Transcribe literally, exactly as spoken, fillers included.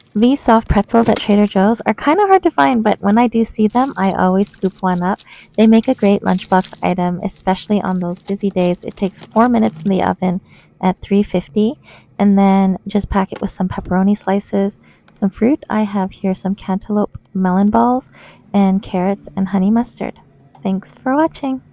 These soft pretzels at Trader Joe's are kind of hard to find, but when I do see them, I always scoop one up. They make a great lunchbox item, especially on those busy days. It takes four minutes in the oven at three fifty, and then just pack it with some pepperoni slices, some fruit. I have here some cantaloupe melon balls, and carrots and honey mustard. Thanks for watching.